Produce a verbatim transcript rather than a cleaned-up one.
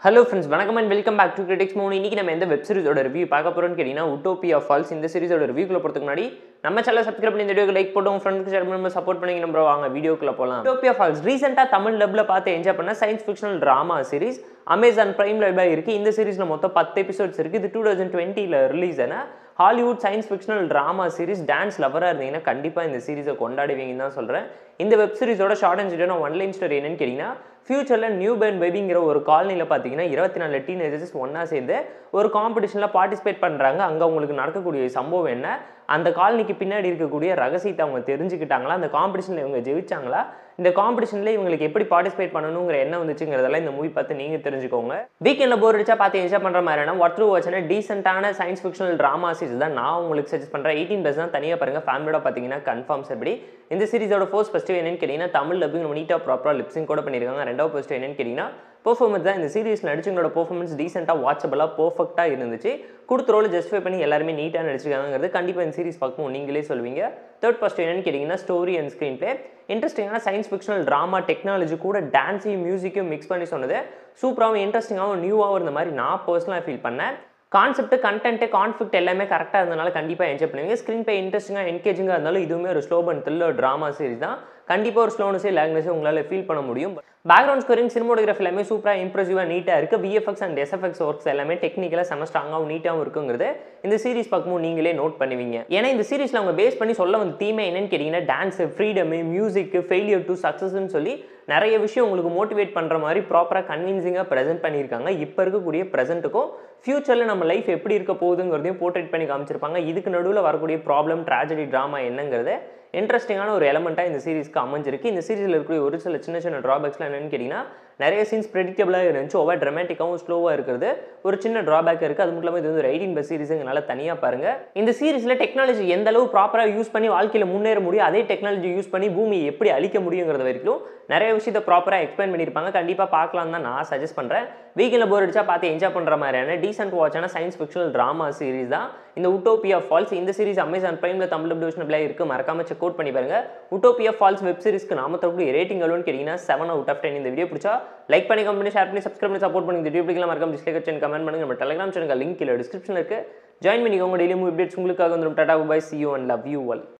Hello friends, welcome and welcome back to CriticsMohan. இன்னைக்கு நம்ம எந்த வெப் சீரிஸோட ரிவ்யூ பார்க்க போறோம்னு கேட்டினா Utopiafalls இந்த சீரிஸோட ரிவ்யூக்குள்ள போறதுக்கு முன்னாடி நம்ம சேனலை சப்ஸ்கிரைப் பண்ணி இந்த வீடியோக்கு லைக் போட்டு உங்க ஃப்ரெண்ட்ஸ்க்கு ஷேர் பண்ணி சப்போர்ட் பண்ணீங்க நம்ம வாங்க வீடியோக்குள்ள போலாம். Utopiafalls ரீசன்ட்டா தமிழ் டப்ல பார்த்து என்ஜாய் பண்ண science fictional drama series Amazon Prime ல இருக்கு. இந்த சீரிஸ்ல மொத்தம் ten எபிசோட்ஸ் இருக்கு. இது twenty twenty ல ரிலீஸ் ஆன Hollywood science fictional drama series. Dance லவரா இருந்தீங்கன்னா கண்டிப்பா இந்த சீரிஸை கொண்டாடுவீங்கன்னு தான் சொல்றேன். இந்த வெப் சீரிஸோட ஷார்ட் அண்ட் ஸ்வீட்டான ஒன் லைன் ஸ்டோரி என்னன்னு கேட்டிங்கன்னா ஃபியூச்சர்ல நியூ பார்ன் பேபிங்கிற ஒரு காலனியில் பார்த்தீங்கன்னா இருபத்தி நாலு டீனேஜர்ஸ் ஒன்றா சேர்ந்து ஒரு காம்படிஷனில் பார்ட்டிசிபேட் பண்ணுறாங்க. அங்கே அவங்களுக்கு நடக்கக்கூடிய சம்பவம் என்ன, அந்த காலனிக்கு பின்னாடி இருக்கக்கூடிய ரகசியத்தை அவங்க தெரிஞ்சுக்கிட்டாங்களா, அந்த காம்படிஷனில் இவங்க ஜெயிச்சாங்களா, இந்த காம்படிஷனில் இவங்களுக்கு எப்படி பார்ட்டிசிபேட் பண்ணணுங்கிற என்ன வந்துச்சுங்கிறதெல்லாம் இந்த மூவி பார்த்து நீங்கள் தெரிஞ்சுக்கோங்க. வீக்கெண்டில் போர் அடிச்சா பார்த்து என்ஜாய் பண்ணுற மாதிரியான ஒர்க் த்ரூ வாட்ச்னா டீசென்ட்டான சயின்ஸ் ஃபிக்ஷனல் ட்ராமா சீரிஸ் தான் நான் உங்களுக்கு சஜஸ்ட் பண்ணுறேன். எயிட்டீன் ப்ளஸ் தான் தனியாக பாருங்கள். ஃபேமிலியோட பார்த்தீங்கன்னா கன்ஃபார்ம்ஸ் எப்படி. இந்த சீரிஸோட ஃபர்ஸ்ட் ஃபஸ்ட்டு என்னன்னு கேட்டிங்கன்னா தமிழ் டப்பிங் நம்ம நீட்டாக ப்ராப்பராக லிப்ஸிங் கூட பண்ணியிருக்காங்க. ரெண்டாவது ஃபஸ்ட்டு என்னன்னு கேட்டிங்கன்னா பெர்ஃபார்மன்ஸ் தான். இந்த சீரிஸ் நடிச்சவங்களோட பெர்ஃபார்மன்ஸ் டீசெண்டாக வாட்சபிளாக பர்ஃபெக்டாக இருந்துச்சு. கொடுத்த ரோல் ஜஸ்டிஃபை பண்ணி எல்லாருமே நீட்டாக நடிச்சிருக்காங்கிறது கண்டிப்பாக இந்த சீரிஸ் பார்க்கும் நீங்களே சொல்லுவீங்க. தேர்ட் ஃபர்ஸ்ட் என்னன்னு கேட்டிங்கன்னா ஸ்டோரி அண்ட் ஸ்க்ரீன் பிளே. இன்ட்ரெஸ்டிங்கான சயின்ஸ் ஃபிக்ஷனல் ட்ராமா டெக்னாலஜி கூட டான்ஸையும் மியூசிக்கையும் மிக்ஸ் பண்ணி சொன்னது சூப்பராகவும் இன்ட்ரெஸ்டிங்காகவும் நியூவாகவும் இருந்த மாதிரி நான் பர்சனலாக ஃபீல் பண்ணேன். கான்செப்ட் கண்டென்ட் கான்ஃப்ளிக்ட் எல்லாமே கரெக்டாக இருந்தனால கண்டிப்பாக என்ஜாய் பண்ணுவீங்க. ஸ்க்ரீன் பிளே இன்ட்ரெஸ்டிங்காக என்கேஜிங்காக இருந்தாலும் இதுவுமே ஒரு slow burn thriller drama series தான். கண்டிப்பாக ஒரு ஸ்லோனஸே லேக்னஸே உங்களால் ஃபீல் பண்ண முடியும். பேக்ரவுண்ட் ஸ்கோரிங் சினிமோட்டோகிராஃபி எல்லாமே சூப்பராக இம்ப்ரெசிவாக நீட்டாக இருக்குது. விஎஃப்எக்ஸ் அண்ட் எஸ்எஃப்எக்ஸ் ஒர்க்ஸ் எல்லாமே டெக்னிக்கலாக செம ஸ்ட்ராங்காகவும் நீட்டாகவும் இருக்குங்கிறது இந்த சீரிஸ் பார்க்கும்போது நீங்களே நோட் பண்ணுவீங்க. ஏன்னா இந்த சீரிஸில் அவங்க பேஸ் பண்ணி சொல்ல வந்த தீமை என்னன்னு கேட்டிங்கன்னா dance, freedom, music, failure to சக்ஸஸ்ன்னு சொல்லி நிறைய விஷயம் உங்களுக்கு மோட்டிவேட் பண்ணுற மாதிரி ப்ராப்பராக கன்வின்சிங்காக ப்ரெசென்ட் பண்ணியிருக்காங்க. இப்போ இருக்கக்கூடிய ப்ரெசென்ட்டுக்கும் ஃபியூச்சரில் நம்ம லைஃப் எப்படி இருக்க போகுதுங்கிறதையும் போர்ட்ரேட் பண்ணி காமிச்சிருப்பாங்க. இதுக்கு நடுவில் வரக்கூடிய ப்ராப்ளம், ட்ராஜடி, ட்ராமா என்னங்கிறது இன்ட்ரெஸ்டிங்கான ஒரு எலமெண்ட்டாக இந்த சீரிஸ்க்கு அமைஞ்சிருக்கு. இந்த சீரிஸில் இருக்கக்கூடிய ஒரு சில சின்ன சின்ன ட்ராபேக்ஸ்லாம் என்னென்னு கேட்டிங்கன்னா நிறைய சீன்ஸ் ப்ரெடிக்டபிளாக இருந்துச்சு. ஓவர் ட்ராமேட்டிக்காகவும் ஸ்லோவாக இருக்கிறது ஒரு சின்ன ட்ராபேக் இருக்குது. அது மட்டும் இல்லாமல் இது வந்து ஒரு எயிட்டீன் பஸ் சீரிஸுங்கனால தனியாக பாருங்கள். இந்த சீரிஸில் டெக்னாலஜி எந்த அளவு ப்ராப்பராக யூஸ் பண்ணி வாழ்க்கையில் முன்னேற முடியும், அதே டெக்னாலஜி யூஸ் பண்ணி பூமியை எப்படி அழிக்க முடியுங்கிறது வரைக்கும் நிறைய விஷயத்தை ப்ராப்பராக எக்ஸ்பிளைன் பண்ணியிருப்பாங்க. கண்டிப்பாக பார்க்கலாம் தான் நான் சஜஸ்ட் பண்ணுறேன். வீக்கெண்டில் போர் அடிச்சா பார்த்து என்ஜாய் பண்ணுற மாதிரியான டீசென்ட் வாட்சான சயின்ஸ் ஃபிக்ஷனல் ட்ராமா சீரிஸ் தான் இந்த Utopiafalls. இந்த சீரிஸ் Amazon Primeல தமிழ் டிவிஷனில் இருக்குது. மறக்காம செக் அவுட் பண்ணி பாருங்க. Utopiafalls வெப் சீரிஸ்க்கு நாம தரக்கூடிய ரேட்டிங் எவ்வளோன்னு கேட்டிங்கன்னா செவன் அவுட் ஆஃப் டென். இந்த வீடியோ பிடிச்சா லைக் பண்ணி, கமெண்ட் பண்ணி, ஷேர் பண்ணி, சப்ஸ்கிரைப் பண்ணி சப்போர்ட் பண்ணி. இந்த வீடியோ பிடிக்கலாம் மறக்காம டிஸ்லைக் வச்சு கமெண்ட் பண்ணுங்க. நம்ம டெலிகிராம் சேனல் லிங்க் கீழே டிஸ்கிரிப்ஷனில் இருக்குது. ஜாயின் பண்ணிக்கோங்க. டெய்லி மூவி அப்டேட்ஸ் உங்களுக்காக வந்துடும். Tata bye, see you and love you all.